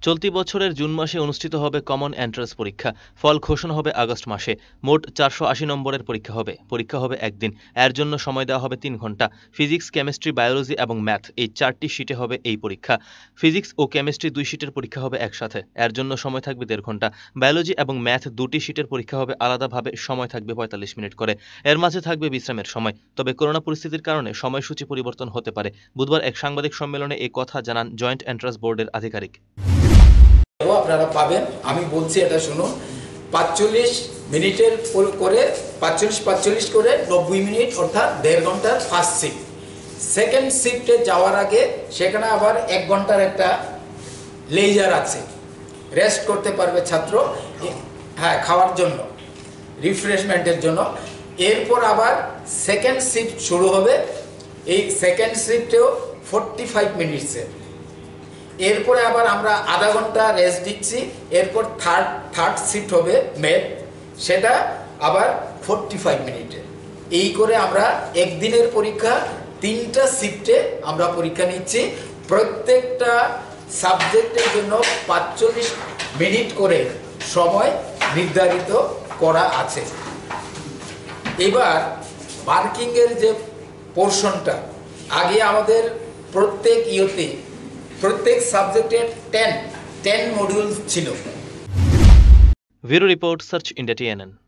চলতি বছরের জুন মাসে অনুষ্ঠিত হবে কমন এন্ট্রান্স পরীক্ষা। ফল ঘোষণা হবে আগস্ট মাসে। মোট 480 নম্বরের পরীক্ষা হবে একদিন। এর জন্য সময় দেওয়া হবে 3 ঘন্টা। ফিজিক্স, কেমিস্ট্রি, বায়োলজি এবং ম্যাথ এই 4টি শিটে হবে এই পরীক্ষা। ফিজিক্স ও কেমিস্ট্রি 2 শিটের পরীক্ষা হবে একসাথে। এর জন্য সময় থাকবে 1.5 ঘন্টা। বায়োলজি এবং ম্যাথ 2টি শিটের পরীক্ষা হবে আলাদাভাবে, সময় থাকবে 45 মিনিট করে। এর মাঝে থাকবে বিশ্রামের সময়। তবে করোনা পরিস্থিতির কারণে সময়সূচি পরিবর্তন হতে পারে। বুধবার এক সাংবাদিক সম্মেলনে এই কথা জানান জয়েন্ট এন্ট্রান্স বোর্ডের আধিকারিক। আপনারা পাবেন, আমি বলছি এটা শুনুন, 45 মিনিটের করে 45 করে 90 মিনিট, অর্থাৎ 1.5 ঘন্টার ফার্স্ট শিফট। সেকেন্ড শিফটে যাওয়ার আগে সেখানে আবার 1 ঘন্টার একটা লেজার আছে, রেস্ট করতে পারবে ছাত্র, হ্যাঁ, খাওয়ার জন্য, রিফ্রেশমেন্টের জন্য। এরপর আবার সেকেন্ড শিফট শুরু হবে। এই সেকেন্ড শিফটেও 45 মিনিটসের। এরপরে আবার আমরা আধা ঘন্টা রেস্ট দিচ্ছি। এরপর থার্ড শিফট হবে ম্যাথ, সেটা আবার 45 মিনিটে। এই করে আমরা একদিনের পরীক্ষা 3টা শিফটে আমরা পরীক্ষা নিচ্ছি। প্রত্যেকটা সাবজেক্টের জন্য 45 মিনিট করে সময় নির্ধারিত করা আছে। এবার মার্কিংয়ের যে পোর্শনটা, আগে আমাদের প্রত্যেক সাবজেক্টের 10 মডিউল ছিল। Bureau report, search India TNN।